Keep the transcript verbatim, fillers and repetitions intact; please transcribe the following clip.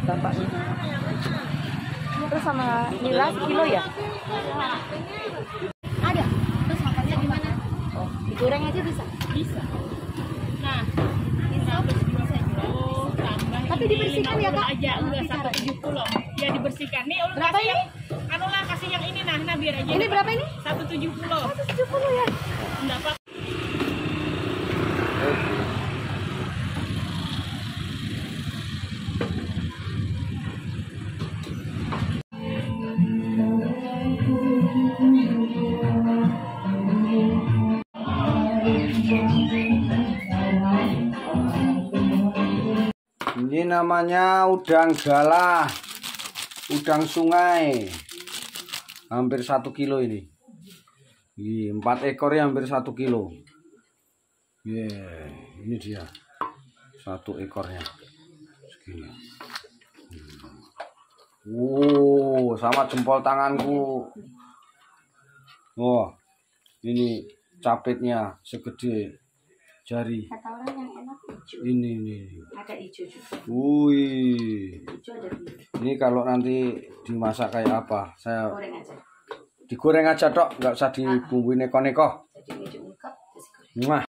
bapaknya. Terus sama nila sekilo ya? Ada. Terus makannya gimana? Oh, digoreng aja bisa? Bisa. Nah, bisa bisa jual tambah. Tapi dibersihkan ya, Kak? Aja enggak satu tujuh puluh. Ya dibersihkan. Nih, ulun berapa kasih ini? yang anu lah kasih yang ini nah, nah biar aja. Ini berapa ini? satu tujuh puluh. satu tujuh puluh ya. Enggak apa. Ini namanya udang galah, udang sungai, hampir satu kilo ini. Ini empat ekornya hampir satu kilo. Yeah, ini dia satu ekornya segini. Wow, sama jempol tanganku. Oh, ini capitnya segede jari. Kata orang yang enak hijau. Ini nih. Ada hijau juga. Wih. Hijau ada biru. Ini kalau nanti dimasak kayak apa? Saya Goreng aja. digoreng aja tok, nggak usah dibumbuin neko-neko. Jadi hijau ungkap, terus goreng. Mwah.